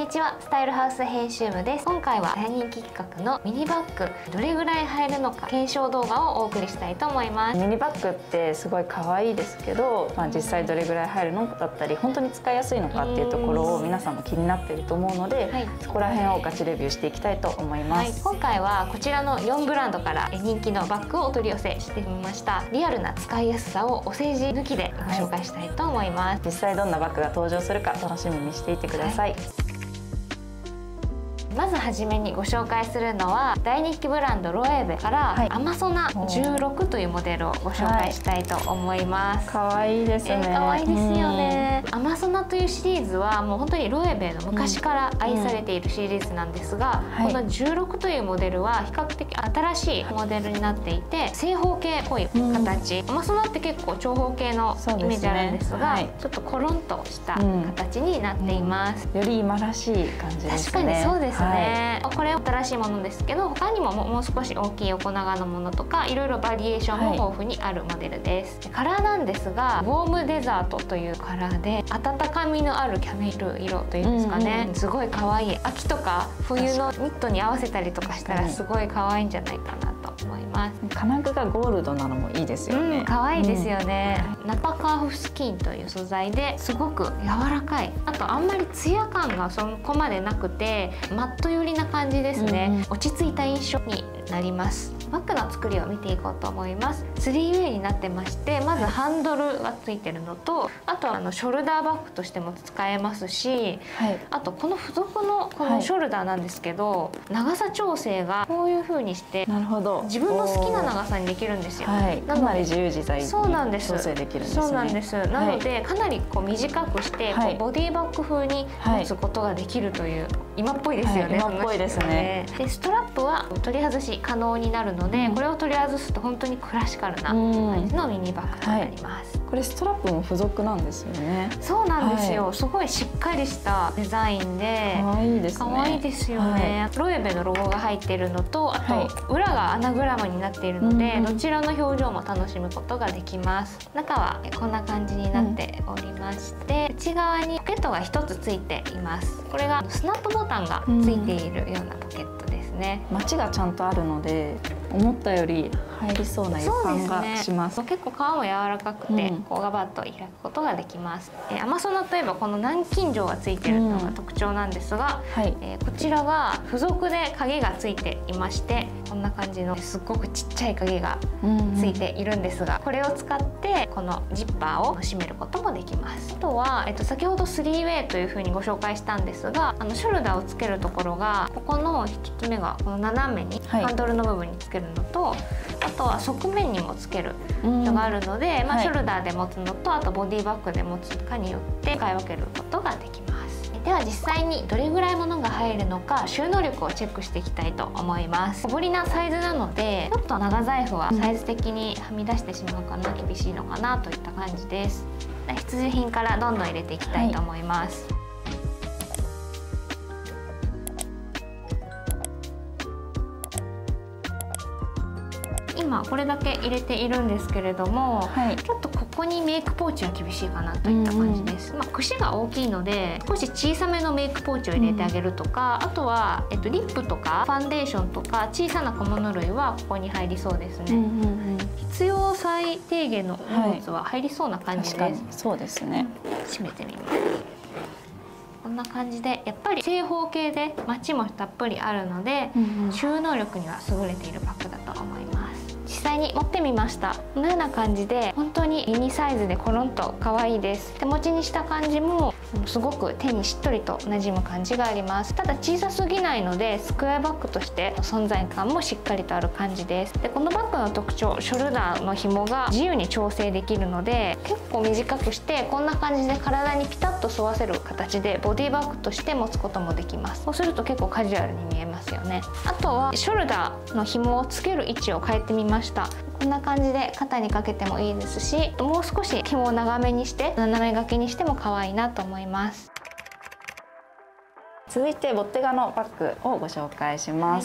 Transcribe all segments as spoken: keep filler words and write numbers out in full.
にちは、スタイルハウス編集部です。今回は大人気企画のミニバッグどれぐらい入るのか検証動画をお送りしたいと思います。 ミニバッグってすごい可愛いですけど、まあ、実際どれぐらい入るのだったり本当に使いやすいのかっていうところを皆さんも気になっていると思うので、はい、そこら辺をガチレビューしていきたいと思います、 はい、今回はこちらのよんブランドから人気のバッグをお取り寄せしてみました。リアルな使いやすさをお世辞抜きでご紹介したいと思います、はい、 実際どんなバッグが登場するか楽しみにしていてください、はい。 まずはじめにご紹介するのは大人気ブランドロエベから、はい、アマソナじゅうろくというモデルをご紹介したいと思います。 可愛いですね。 可愛いですよね。アマソナというシリーズはもう本当にロエベの昔から愛されているシリーズなんですが、うんうん、このじゅうろくというモデルは比較的新しいモデルになっていて正方形っぽい形、うん、アマソナって結構長方形のイメージあるんですが、ね、はい、ちょっとコロンとした形になっています、 うんうん、より今らしい感じですね。 確かにそうですね、はい、これ新しいものですけど他にももう少し大きい横長のものとかいろいろバリエーションも豊富にあるモデルです、はい、カラーなんですがウォームデザートというカラーで温かみのあるキャメル色というんですかね、うんうん、すごい可愛い。秋とか冬のニットに合わせたりとかしたらすごい可愛いんじゃないかなと思います。 金具がゴールドなのもいいですよね、 うん、可愛いですよね、うん、ナパカーフスキンという素材ですごく柔らかい。あとあんまりツヤ感がそこまでなくてマット寄りな感じですね、うん、落ち着いた印象になります。バッグの作りを見ていこうと思います。スリーウェイになってまして、まずハンドルがついてるのと、あとはあのショルダーバッグとしても使えますし、はい、あとこの付属のこのショルダーなんですけど、はい、長さ調整がこういう風にして、なるほど、自分の好きな長さにできるんですよ。はい、 かなり自由自在に調整できるんですね。 そうなんです。なので、はい、かなりこう短くして、はい、こうボディバッグ風に持つことができるという、はい、今っぽいですよね。 はい、今っぽいですね。 でストラップは取り外し可能になるので、うん、これを取り外すと本当にクラシカルな感じのミニバッグとなります、はい。 これストラップも付属なんですよね。 そうなんですよ、はい、すごいしっかりしたデザインで可愛いですね。 可愛いですよね、はい、ロエベのロゴが入っているのと、あと、はい、裏がアナグラムになっているので、うん、どちらの表情も楽しむことができます。中はこんな感じになっておりまして、うん、内側にポケットがひとつついています。これがスナップボタンがついているようなポケットですね。 マチがちゃんとあるので思ったより入りそうな予感がします。 そうですね、結構皮も柔らかくて、うん、こうガバッと開くことができます。えー、アマソナといえばこの南京錠がついているのが特徴なんですが、うん、はい、えー、こちらは付属で鍵がついていまして、こんな感じのすっごくちっちゃい鍵がついているんですが、うんうん、これを使ってこのジッパーを閉めることもできます。あとは、えー、と先ほどスリーウェイというふうにご紹介したんですが、あのショルダーをつけるところがここの引き爪がこの斜めに、はい、ハンドルの部分につけるのと、あとは側面にもつけるのがあるので、まあ、ショルダーで持つのと、あとボディバッグで持つかによって使い分けることができます。では実際にどれぐらい物が入るのか収納力をチェックしていきたいと思います。小ぶりなサイズなのでちょっと長財布はサイズ的にはみ出してしまうかな、厳しいのかなといった感じです。必需品からどんどん入れていきたいと思います。はい、今これだけ入れているんですけれども、はい、ちょっとここにメイクポーチは厳しいかなといった感じです。うんうん、まあ、櫛が大きいので少し小さめのメイクポーチを入れてあげるとか、うん、あとは、えっと、リップとかファンデーションとか小さな小物類はここに入りそうですね。うんうんうん、必要最低限の荷物は入りそうな感じです。はい、 そうですね。 閉めてみます。こんな感じでやっぱり正方形でマチもたっぷりあるので、うんうん、収納力には優れているバッグだと思います。実際に持ってみました。このような感じで本当にミニサイズでコロンと可愛いです。手持ちにした感じもすごく手にしっとりと馴染む感じがあります。ただ小さすぎないのでスクエアバッグとして存在感もしっかりとある感じです。でこのバッグの特徴、ショルダーの紐が自由に調整できるので結構短くしてこんな感じで体にピタッと沿わせる形でボディバッグとして持つこともできます。そうすると結構カジュアルに見えますよね。あとはショルダーの紐をつける位置を変えてみました。こんな感じで肩にかけてもいいですし、もう少し紐を長めにして斜め掛けにしても可愛いなと思います。 続いてボッテガのバッグをご紹介します。はい、こ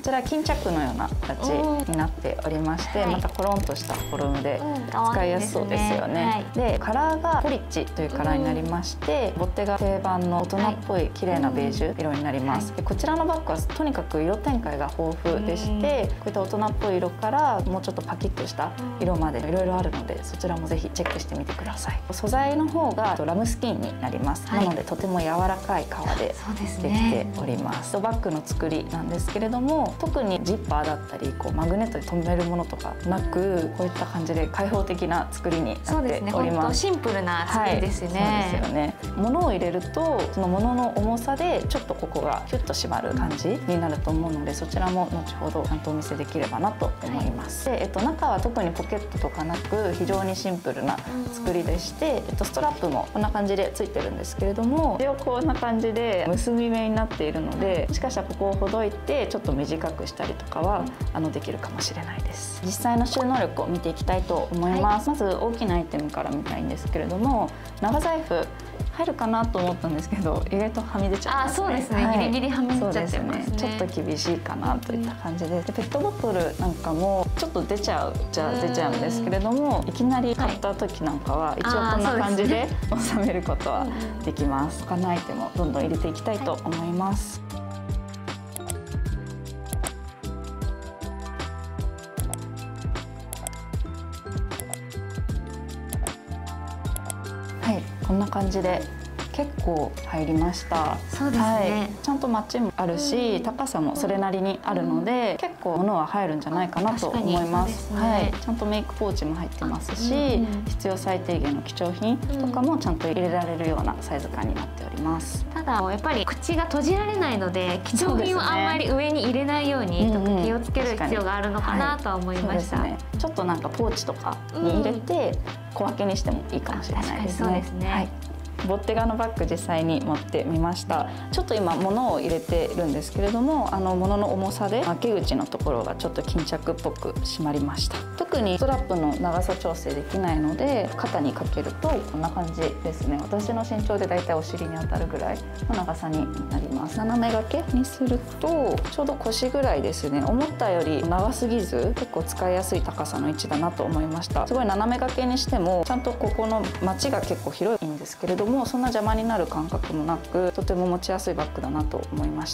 ちら巾着のような形になっておりまして、またコロンとしたフォルムで使いやすそうですよね。でカラーがポリッチというカラーになりまして、ボッテが定番の大人っぽい綺麗なベージュ色になります。でこちらのバッグはとにかく色展開が豊富でして、こういった大人っぽい色からもうちょっとパキッとした色までいろいろあるので、そちらもぜひチェックしてみてください。素材の方がラムスキンになります。なのでとても柔らかい革でできております。バッグの作りなんですけれども、特にジッパーだったりこうマグネットで留めるものとかなく、こういった感じで開放的な作りになっております。そうですね、本当シンプルな作りですね。はい、そうですよね。物を入れるとその物の重さでちょっとここがキュッと締まる感じになると思うので、そちらも後ほどちゃんとお見せできればなと思います。はい、で、えっと、中は特にポケットとかなく非常にシンプルな作りでして、えっと、ストラップもこんな感じでついてるんですけれども、一応こんな感じで結び目になっているので、もしかしたらここをほどいてちょっと短くしたりとかはあのできるかもしれないです。実際の収納力を見ていきたいと思います。はい、まず大きなアイテムから見たいんですけれども、長財布入るかなと思ったんですけど、意外とはみ出ちゃってますね。あ、そうですね。はい、ギリギリはみ出ちゃってますね。ちょっと厳しいかなといった感じで、でペットボトルなんかもちょっと出ちゃうじゃ出ちゃうんですけれども、いきなり買った時なんかは一応こんな感じで収めることはできます。他のアイテムをどんどん入れていきたいと思います。はい、こんな感じで結構入りました。そうですね。はい、ちゃんとマッチもあるし、高さもそれなりにあるので、結構物は入るんじゃないかなと思います。はい、ちゃんとメイクポーチも入ってますし、必要最低限の貴重品とかもちゃんと入れられるようなサイズ感になっております。ただやっぱり口が閉じられないので、貴重品をあんまり上に入れないように気をつける必要があるのかなとは思いました。ちょっとなんかポーチとかに入れて小分けにしてもいいかもしれないですね。そうですね。はい。ボッテガのバッグ実際に持ってみました。ちょっと今物を入れてるんですけれども、あの物の重さで開け口のところがちょっと巾着っぽく締まりました。特にストラップの長さ調整できないので、肩にかけるとこんな感じですね。私の身長でだいたいお尻に当たるぐらいの長さになります。斜め掛けにするとちょうど腰ぐらいですね。思ったより長すぎず結構使いやすい高さの位置だなと思いました。すごい斜め掛けにしてもちゃんとここのマチが結構広いんですけれども、もうそんな邪魔になる感覚もなく、とても持ちやすいバッグだなと思いました。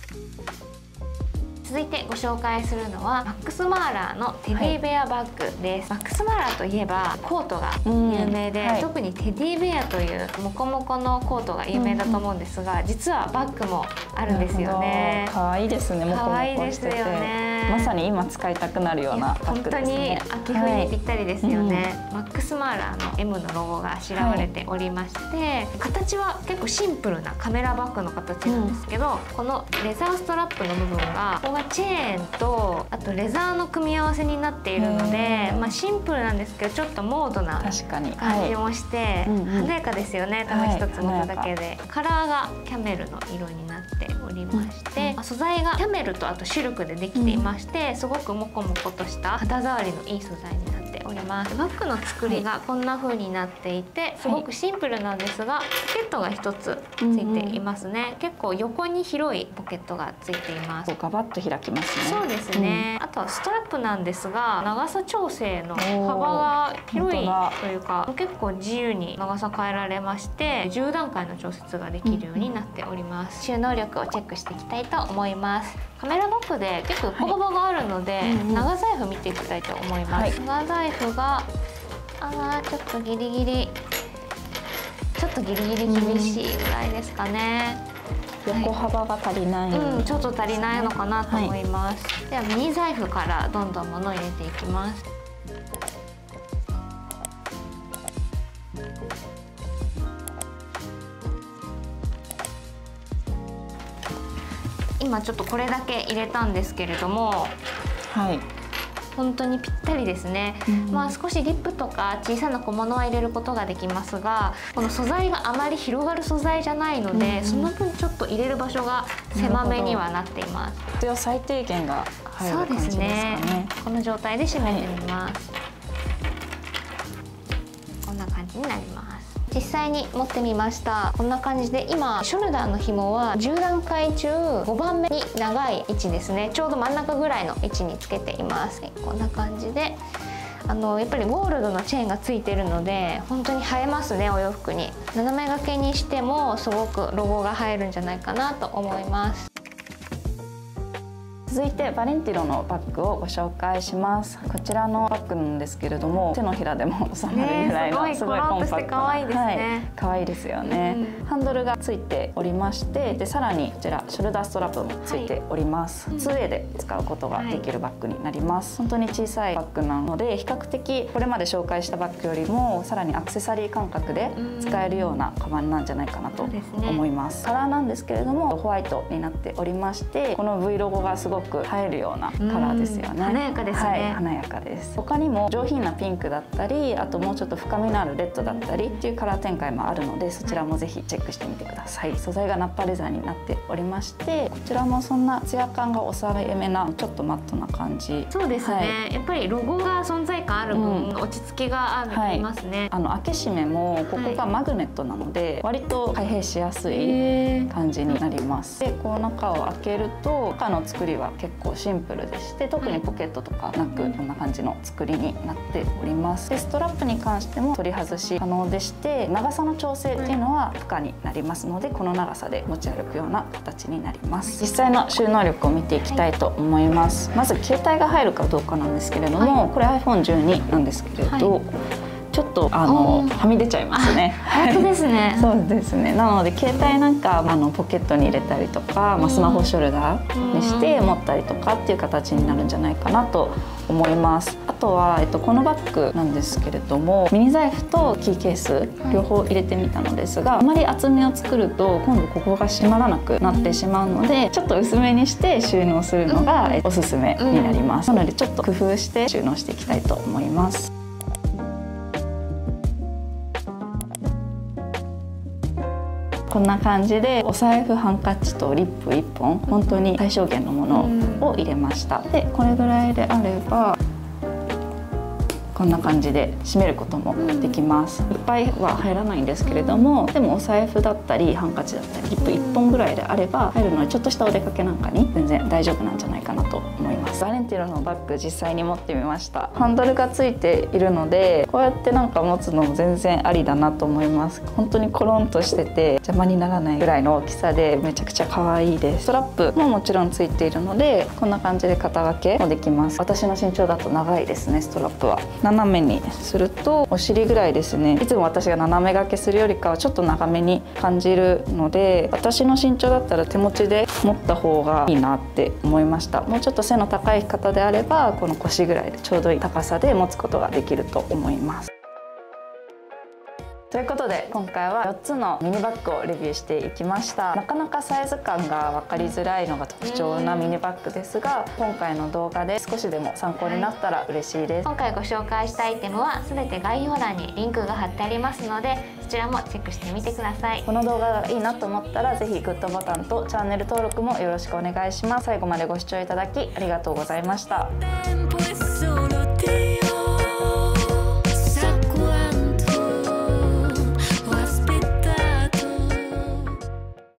続いてご紹介するのはマックス・マーラーのテディベアバッグです。はい、マックス・マーラーといえばコートが有名で、はい、特にテディベアというモコモコのコートが有名だと思うんですが、実はバッグもあるんですよね。 可愛いですね。モコモコしてて、まさに今使いたくなるようなバッグですね。 本当に秋冬にぴったりですよね。はい、マックス・マーラーの エム のロゴがあしらわれておりまして、はい、形は結構シンプルなカメラバッグの形なんですけど、うん、このレザーストラップの部分がここがチェーンとあとレザーの組み合わせになっているので、まあ、シンプルなんですけどちょっとモードな感じもして、華やかですよね。ただ一つ持っただけで、はい、カラーがキャメルの色になっておりまして、うん、素材がキャメルとあとシルクでできていまして、うん、すごくモコモコとした肌触りのいい素材になっております。バッグの作りがこんな風になっていて、すごくシンプルなんですが、ポケットが一つついていますね。うんうん、結構横に広いポケットがついています。 ガバッと開きますね。 そうですね。うん、あとはストラップなんですが、長さ調整の幅が広いというか、結構自由に長さ変えられまして、じゅう段階の調節ができるようになっております。収納力をチェックしていきたいと思います。カメラバッグで結構横幅があるので、はい、長財布見ていきたいと思います。はい、長財布があーちょっとギリギリちょっとギリギリ厳しいぐらいですかね。 横幅が足りない、はい、 うん、ちょっと足りないのかなと思います。はい、ではミニ財布からどんどん物を入れていきます。今ちょっとこれだけ入れたんですけれども、はい、本当にぴったりですね。うん、まあ少しリップとか小さな小物は入れることができますが、この素材があまり広がる素材じゃないので、うん、その分ちょっと入れる場所が狭めにはなっています。 必要最低限が入る感じですかね。そうですね。 この状態で締めてみます。はい、こんな感じになります。 実際に持ってみました。こんな感じで今ショルダーの紐はじゅうだんかい中ごばんめに長い位置ですね。ちょうど真ん中ぐらいの位置につけています。はい、こんな感じであのやっぱりゴールドのチェーンがついてるので本当に映えますね、お洋服に。斜め掛けにしてもすごくロゴが映えるんじゃないかなと思います。 続いてバレンティロのバッグをご紹介します。こちらのバッグなんですけれども、手のひらでも収まるぐらいのすごいコンパクトな、 可愛いですね。 可愛いですよね。うん、ハンドルがついておりまして、でさらにこちらショルダーストラップもついております。はい、ツーウェイで使うことができるバッグになります。はい、本当に小さいバッグなので比較的これまで紹介したバッグよりもさらにアクセサリー感覚で使えるようなカバンなんじゃないかなと思います。カラーなんですけれどもホワイトになっておりまして、この ブイ ロゴがすごく映えるようなカラーですよね。 華やかですね。はい、 華やかです。他にも上品なピンクだったり、あともうちょっと深みのあるレッドだったりっていうカラー展開もあるので、そちらもぜひチェックしてみてください。素材がナッパレザーになっておりまして、こちらもそんなツヤ感が抑えめなちょっとマットな感じ。 そうですね。はい、やっぱりロゴが存在感ある分、うん、落ち着きがありますね。はい、 あの開け閉めもここがマグネットなので、はい、割と開閉しやすい感じになります。で、こう中を開けると中の作りは結構シンプルでして、特にポケットとかなくこんな感じの作りになっております。でストラップに関しても取り外し可能でして、長さの調整っていうのは不可になりますので、この長さで持ち歩くような形になります。実際の収納力を見ていきたいと思います。まず携帯が入るかどうかなんですけれども、はい、これ アイフォンじゅうに なんですけれど、はい、ちょっとあのはみ出ちゃいますね。 本当ですね。 そうですね。なので携帯なんかあのポケットに入れたりとか、まあ、スマホショルダーにして持ったりとかっていう形になるんじゃないかなと思います。あとは、えっと、このバッグなんですけれども、ミニ財布とキーケース両方入れてみたのですが、あまり厚めを作ると今度ここが閉まらなくなってしまうので、ちょっと薄めにして収納するのがおすすめになります。なのでちょっと工夫して収納していきたいと思います。こんな感じでお財布、ハンカチとリップいっぽん、本当に最小限のものを入れました。でこれぐらいであればこんな感じで閉めることもできます。いっぱいは入らないんですけれども、でもお財布だったりハンカチだったりリップいっぽんぐらいであれば入るので、ちょっとしたお出かけなんかに全然大丈夫なんじゃないかなと思います。バレンティロのバッグ実際に持ってみました。ハンドルがついているので、こうやってなんか持つのも全然ありだなと思います。本当にコロンとしてて邪魔にならないぐらいの大きさでめちゃくちゃ可愛いです。ストラップももちろんついているので、こんな感じで肩掛けもできます。私の身長だと長いですね、ストラップは。斜めにするとお尻ぐらいですね。いつも私が斜め掛けするよりかはちょっと長めに感じるので、私の身長だったら手持ちで持った方がいいなって思いました。もうちょっと背の高い方であればこの腰ぐらいでちょうどいい高さで持つことができると思います。ということで今回はよっつのミニバッグをレビューしていきました。なかなかサイズ感が分かりづらいのが特徴なミニバッグですが、今回の動画で少しでも参考になったら嬉しいです。 今回ご紹介したアイテムは全て概要欄にリンクが貼ってありますので、そちらもチェックしてみてください。 この動画がいいなと思ったらぜひグッドボタンとチャンネル登録もよろしくお願いします。最後までご視聴いただきありがとうございました。